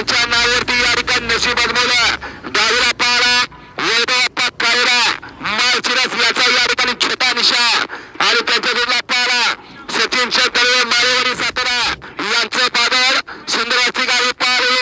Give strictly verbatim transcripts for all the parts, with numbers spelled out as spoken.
यांच्या नावावरती या ठिकाणी नशीब आजमावलं। डावीला पारा वैभव कायरा माळशिरस याचा या ठिकाणी छोटा निशा आणि त्यांच्या जोडला पारा सचिन शेतकरी माळेवाडी सातारा यांचं बादल सुंदर अशी गाडी पारी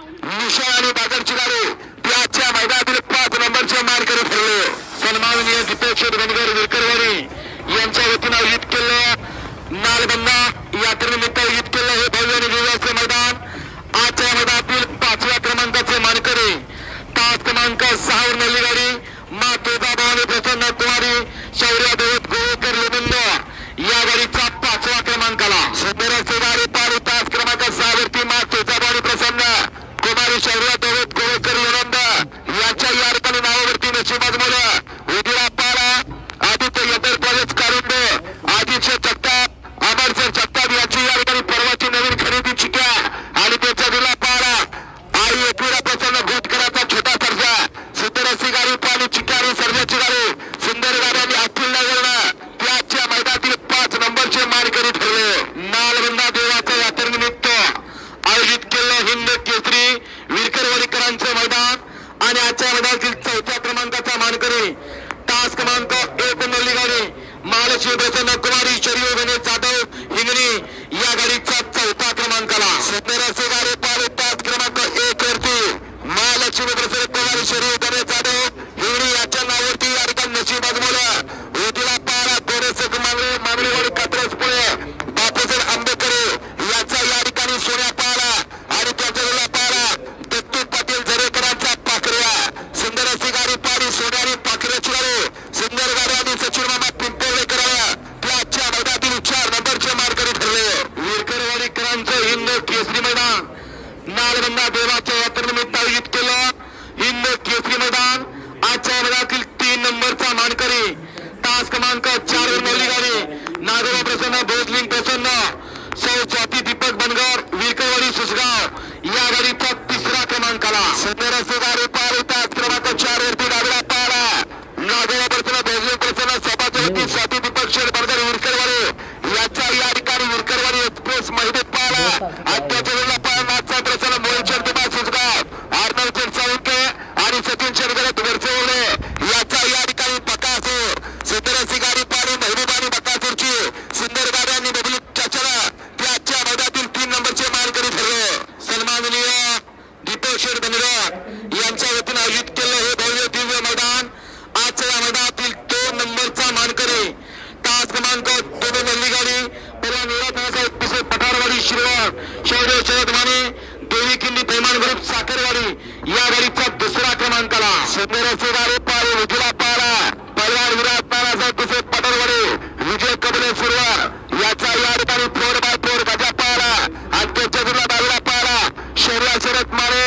निशा आणि बादलची गाडी त्याच्या मैदानातील पाच नंबरचे मानकरी ठरले। सन्माननीय दीपक बनगर विरकरवाडी यांच्या वतीनं आयोजित केलं नालबंदा यात्रेनिमित्त आयोजित केलं हे भव्य आणि दिव्याचे मैदान। आजच्या मैदानातील पाचव्या क्रमांकाचे मानकरी तास क्रमांक सहावर नेली गाडी मा तुळजाभवानी प्रसन्न कुमारी शौर्य देवत गोवेकर लिमिंद या गाडीचा पाचवा क्रमांकाला सुंदर असे गाडी पारी तास क्रमांक सहावरती मा तुळजाभवानी प्रसन्न कुमारी शौर्य देवत गोवेकर लिमिंद याच्या या ठिकाणी नावावरती नशीब आजमावलं। उदिरा पारा आदित्य यंत्र कॉलेज कारुंडे आदित्य जगताप अमरसर जगताप याची या ठिकाणी परवाची नवीन खरेदी चिक्या आणि त्याच्या दिला पारा आई एकविरा प्रसन्न घोटकराचा छोटा सर्जा सुंदर अशी गाडी पाणी चिक्या आणि सर्जाची गाडी सुंदर गाड्यांनी अखिल नगरनं त्याच्या मैदानातील पाच नंबरचे मानकरी ठरले। नालबंदा देवाच्या यात्रेनिमित्त आयोजित केलं हिंद केसरी विरकरवाडीकरांचं मैदान आणि आजच्या मैदानातील चौथ्या क्रमांकाचा मानकरी तास क्रमांक एक नल्ली गाडी महालक्ष्मी प्रसन्न कुमारी शरीर गणेश जाधव हिंगणी या गाडीचा चौथा क्रमांकाला सुंदर असे गाडी पारी तास क्रमांक एक वरती महालक्ष्मी प्रसन्न कुमारी शरीर गणेश जाधव हिंगणी याच्या नावावरती या ठिकाणी नशीब आजमावलं। उदिला पारा गोरेसक मांगळे मांगळेवाडी कात्रज पुणे बापूसाहेब आंबेडकर याचा या ठिकाणी सोन्या पारा आणि त्याच्या वेळेला पारा दत्तू पाटील झरेकरांचा पाखऱ्या सुंदर अशी गाडी पारी सोन्यारी पाखऱ्याची गाडी सुंदर गाडी आणि सचिन मामा पिंपळेकर त्याच्या मैदानातील चार नंबरचे मानकरी ठरले। विरकरवाडीकरांचं हिंद केसरी मैदान नालबंदा देवाच्या यात्रेनिमित्त आयोजित केलं हिंद केसरी मैदान आजच्या मैदानातील तीन नंबरचा मानकरी तास क्रमांक चार वर नवली गाडी नागोबा प्रसन्न भोसलिंग प्रसन्न सौ स्वाती दीपक बनगर विरकरवाडी सुसगाव या गाडीचा तिसरा क्रमांकाला सुंदर असे गाडी पारी तास क्रमांक चार वरती डावीला पारा नागोबा प्रसन्न भोसलिंग प्रसन्न सभापती स्वाती दीपक शेठ बनगर विरकरवाडी याचा या ठिकाणी विरकरवाडी एक्सप्रेस महबूब पारा अत्याच्या वेळेला पारा नाथचा प्रसन्न मोहित दिबा सुसगाव आर्नव चेडसाळुंके आणि सचिन शेडगरत वरचवले याचा या ठिकाणी बकासूर सुंदर अशी गाडी पारी महबूब आणि बकासूरची सुंदर गाड्यांनी बबलू चाचरा त्याच्या मैदानातील तीन नंबरचे मानकरी ठरले। सन्माननीय दीपक शेठ बनगर यांच्या वतीनं आयोजित केलं हे भव्य दिव्य मैदान आजच्या या मैदानातील दोन नंबरचा मानकरी तास क्रमांक दोन नल्ली गाडी पहिला निळा पिसे पठारवाडी शिरवाड शौर्य शरद माने देवी किल्ली पैमान ग्रुप साखरवाडी या गाडीचा दुसरा क्रमांकाला सुंदर असे गाडी पारी उजला पारा पलवार विराट नानासाहेब पिसे पठारवाडी विजय कबले सुरवार याचा या ठिकाणी फोर बाय फोर गजा पारा आणि त्याच्या दुर्ला डावीला पारा शौर्य शरद माने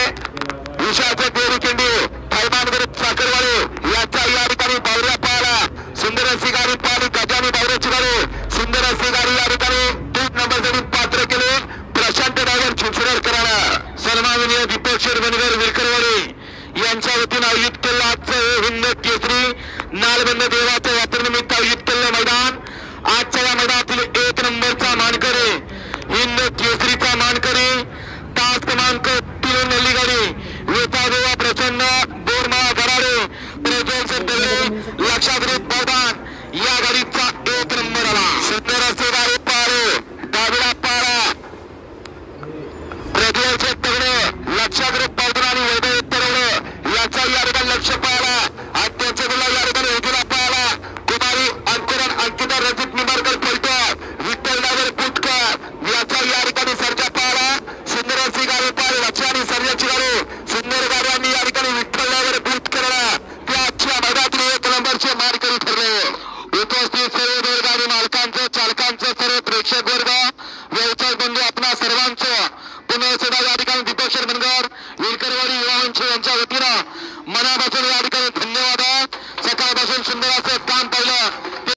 विशाचे देवी किल्ली पैमान ग्रुप साखरवाडी याचा या ठिकाणी बावऱ्या पारा सुंदर अशी गाडी पारी गजानी बावऱ्याची गाडी सुंदर अशी गाडी या ठिकाणी तीन नंबरसाठी पात्र केले प्रशांत ड्रायव्हर चिंचरेकर कराडा। सन्माननीय दीपक शेठ बनगर विरकरवाडी यांच्या वतीनं आयोजित केलं आजचं हे हिंद केसरी नालबंद देवाच्या यात्रेनिमित्त आयोजित केलं मैदान आजच्या या मैदानातील एक नंबरचा मानकरी हिंद केसरीचा मानकरी तास क्रमांक तीन नल्ली गाडी वेतादेवा प्रसन्न बोरमाळा गराडे प्रज्वल सत्तरे लक्षागृत बौदान या गाडीचा एक नंबर आला। सुंदर असे गाडी पारे डावीला पारा प्रज्वल सत्तरे लक्षागृत बौदान आणि वैभव तरवडे याचा या ठिकाणी लक्ष पाहिला आणि त्याच्या गुला या ठिकाणी उजला पाहिला कुमारी अंकुरन अंकिता रजित निंबाळकर पलटो विठ्ठल नगर पुटकर याचा या ठिकाणी सर्जा पाहिला सुंदर अशी गाडी पाहिली लक्ष आणि सर्जाची गाडी सुंदर गाड्यांनी या ठिकाणी विठ्ठल नगर पुटकर त्याच्या मैदानातील एक नंबरचे मानकरी ठरले। उपस्थित सर्व बैलगाडी मालकांचं चालकांचं सर्व प्रेक्षक वर्ग व्यवसाय बंधू आपणा सर्वांचं पुन्हा सुद्धा या ठिकाणी दीपक शेठ बनगर विरकरवाडी युवा मंच यांच्या वतीनं मनापासून या ठिकाणी